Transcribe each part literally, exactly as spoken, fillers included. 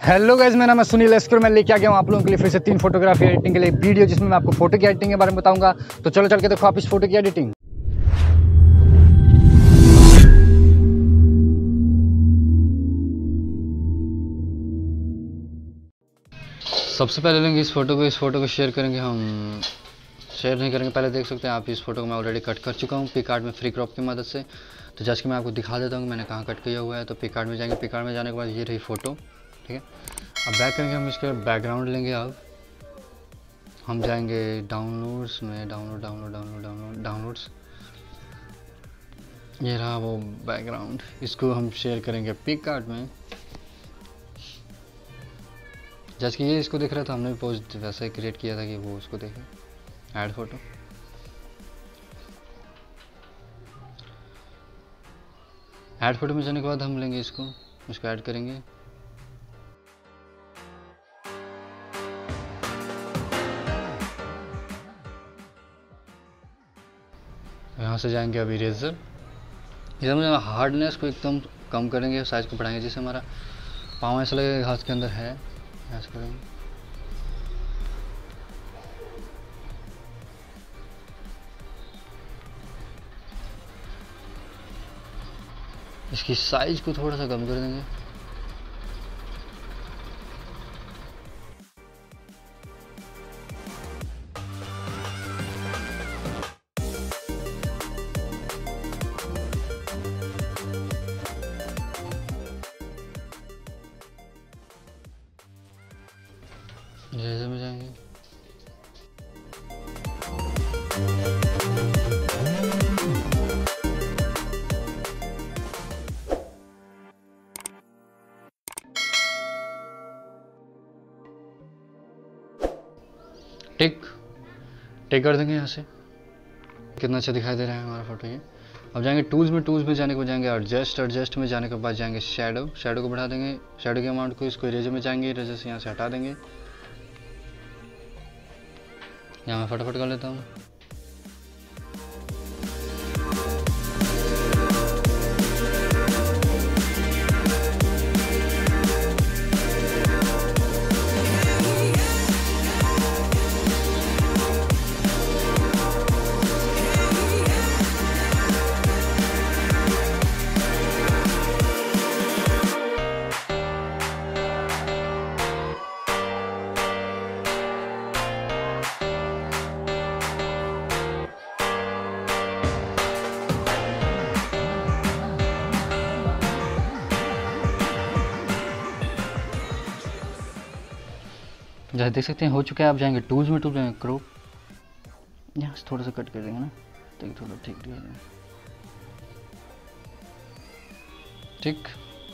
Hello guys, मेरा नाम है सुनील एस्कर। मैं लेके आ गया हूँ आप लोगों के लिए फिर से तीन फोटोग्राफी एडिटिंग के लिए वीडियो, जिसमें मैं आपको फोटो की एडिटिंग के बारे में बताऊंगा। तो चलो चल के देखो आप इस फोटो की एडिटिंग। सबसे पहले लेंगे इस फोटो को इस फोटो को शेयर करेंगे हम। शेयर नहीं करेंगे, पहले देख सकते हैं आप इस फोटो को मैं ऑलरेडी कट कर चुका हूँ पिकआर्ट में फ्री क्रॉप की मदद से। तो जस्ट कि मैं आपको दिखा देता हूँ मैंने कहाँ कट किया हुआ है। तो पिकआर्ट में जाएंगे, पिकआर्ट में जाने के बाद ये रही फोटो, ठीक है। अब बैक करेंगे हम, इसके बैकग्राउंड लेंगे। अब हम जाएंगे डाउनलोड्स में, download download download download downloads, ये रहा वो बैकग्राउंड। इसको हम शेयर करेंगे पिकआर्ट में। जैसे कि ये इसको दिख रहा था, हमने भी पोस्ट वैसा ही क्रिएट किया था कि वो उसको देखे। ऐड फोटो, ऐड फोटो में जाने के बाद हम लेंगे इसको, इसको ऐड करेंगे। यहाँ से जाएंगे अभी इरेजर, इधर में हार्डनेस को एकदम कम करेंगे, साइज को बढ़ाएंगे जिससे हमारा पाँव ऐसा लगेगा हाथ के अंदर है। ऐसा करेंगे, इसकी साइज को थोड़ा सा कम कर देंगे। जैसे में जाएंगे, टिक टिक कर देंगे यहाँ से। कितना अच्छा दिखाई दे रहा है हमारा फोटो ये। अब जाएंगे टूल्स में, टूल्स में जाने को जाएंगे एडजस्ट, एडजस्ट में जाने के बाद जाएंगे शैडो, शैडो को बढ़ा देंगे, शैडो के अमाउंट को। इसको इरेजर में जाएंगे, इरेजर से यहाँ से हटा देंगे। यहाँ मैं फटाफट कर लेता हूँ। जैसे देख सकते हैं हो चुका है। आप जाएंगे टूल्स में, टूल्स में क्रॉप, यहाँ से थोड़ा सा कट कर देंगे ना, ताकि थोड़ा ठीक रहेगा। ठीक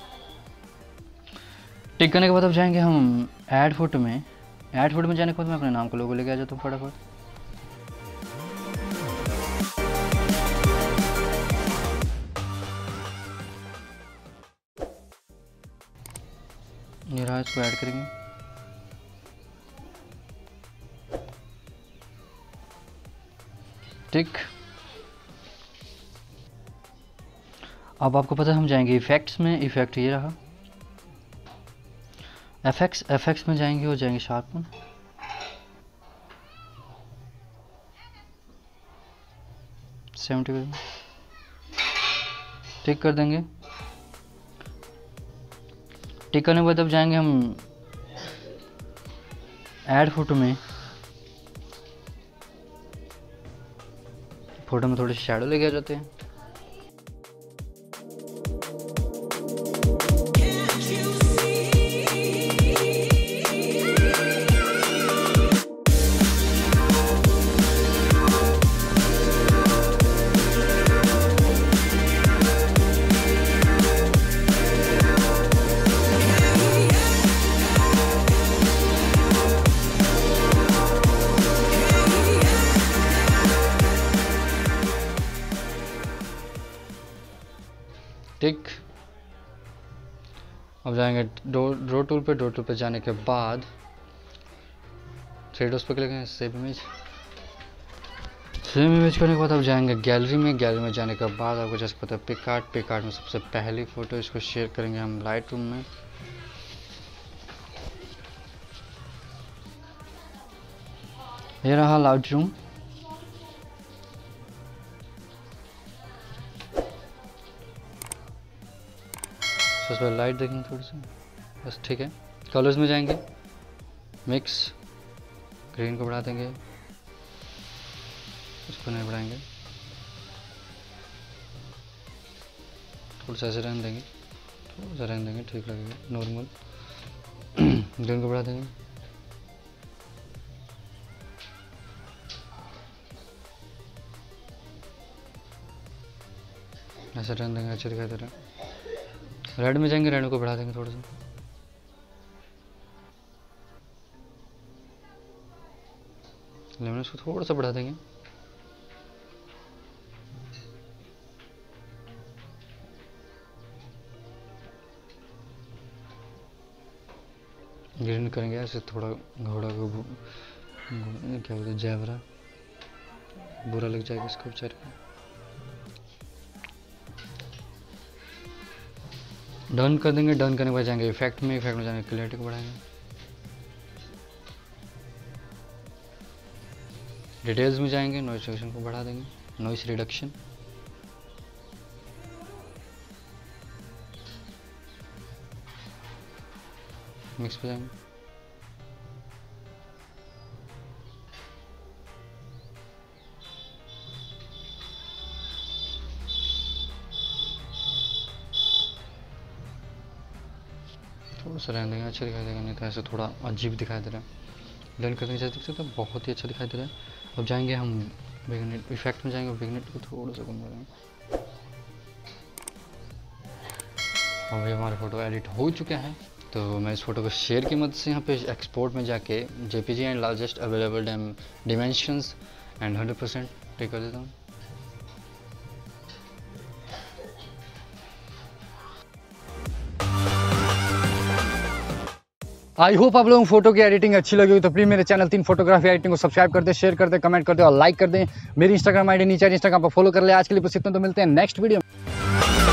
टिक करने के बाद अब जाएंगे हम ऐड फोटो में। ऐड फोटो में जाने के बाद मैं अपने नाम को लोगो लेके आ जाता हूँ फटाफट। ये रहा, इसको ऐड करेंगे। ठीक, अब आपको पता है हम जाएंगे इफेक्ट्स में। इफेक्ट ये रहा, एफएक्स, एफएक्स में जाएंगे और जाएंगे शार्पन। सेवेंटी टिक कर देंगे। टिक करने के बाद अब जाएंगे हम ऐड फोटो में। फोटो में थोड़े शैडो लेके आ जाते हैं। टिक, अब जाएंगे ड्रॉ टूल पे। ड्रॉ टूल पे जाने के बाद थ्री डॉट्स पे क्लिक करें, सेव इमेज। सेव इमेज करने के बाद अब जाएंगे गैलरी में। गैलरी में जाने के बाद आपको जैसे पता है पिकआर्ट, पिकआर्ट में सबसे पहली फ़ोटो इसको शेयर करेंगे हम लाइट रूम में। ये रहा लाइट रूम। सबसे पहले लाइट देखेंगे थोड़ी सी, बस ठीक है। कलर्स में जाएंगे, मिक्स, ग्रीन को बढ़ा देंगे, इसको नहीं बढ़ाएंगे, थोड़ा सा ऐसे रहने देंगे, थोड़ा सा रहने देंगे, ठीक लगेगा नॉर्मल। ग्रीन को बढ़ा देंगे, ऐसे रहने देंगे, अच्छे दिखाई दे रहा है। रेड में जाएंगे, रेड को बढ़ा देंगे थोड़ा सा, लेमन को थोड़ा सा बढ़ा देंगे, ग्रीन करेंगे ऐसे थोड़ा घोड़ा को क्या बोलते हैं, जैवरा, बुरा लग जाएगा इसको बेचारे को। डन कर देंगे। डन करने के बाद जाएंगे इफेक्ट में, इफेक्ट में जाएंगे क्लैरिटी को बढ़ाएंगे, डिटेल्स में जाएंगे, नॉइस रिडक्शन को बढ़ा देंगे, नॉइस रिडक्शन, मिक्स पे जाएंगे, थोड़ा सा रहने देंगे, अच्छा दिखाई देगा, नहीं तो ऐसे थोड़ा अजीब दिखाई दे रहा है। ब्लेंड करने के जैसे तो बहुत ही अच्छा दिखाई दे रहा है। अब जाएंगे हम विग्नेट इफेक्ट में जाएंगे, विग्नेट को थोड़ा सा कम करेंगे। अभी हमारे फ़ोटो एडिट हो चुका है, तो मैं इस फोटो को शेयर की मदद से यहाँ पे एक्सपोर्ट में जाके JPG and largest available dam dimensions and hundred percent tick कर देता हूँ। आई होप आप लोगों को फोटो की एडिटिंग अच्छी लगी हो, तो प्लीज मेरे चैनल तीन फोटोग्राफी एडिटिंग को सब्सक्राइब कर दे, शेयर कर दे, कमेंट कर दे और लाइक कर दे। मेरी इंस्टाग्राम आईडी नीचे इंस्टाग्राम पर फॉलो कर ले। आज के लिए बस इतना, तो मिलते हैं नेक्स्ट वीडियो में।